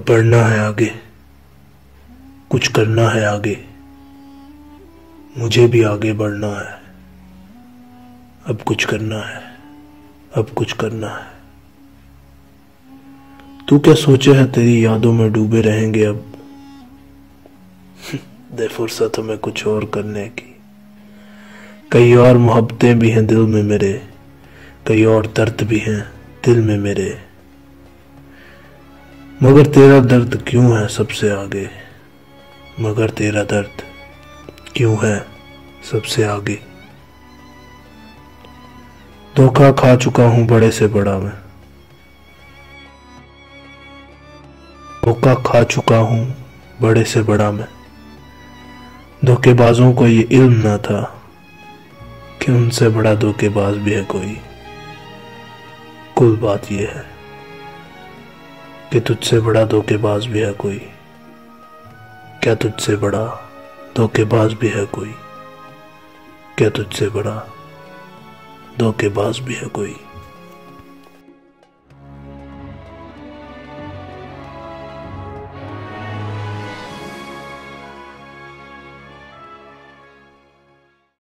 बढ़ना है आगे, कुछ करना है आगे, मुझे भी आगे बढ़ना है। अब कुछ करना है, अब कुछ करना है। तू क्या सोचे है, तेरी यादों में डूबे रहेंगे अब। दे फुर्सत हमें कुछ और करने की। कई और मोहब्बतें भी हैं दिल में मेरे, कई और दर्द भी हैं दिल में मेरे, मगर तेरा दर्द क्यों है सबसे आगे, मगर तेरा दर्द क्यों है सबसे आगे। धोखा खा चुका हूं बड़े से बड़ा मैं, धोखा खा चुका हूं बड़े से बड़ा मैं। धोखेबाजों को ये इल्म ना था कि उनसे बड़ा धोखेबाज भी है कोई। कुल बात यह है कि तुझसे बड़ा धोखेबाज भी है कोई। क्या तुझसे बड़ा धोखेबाज भी है कोई? क्या तुझसे बड़ा धोखेबाज भी है कोई?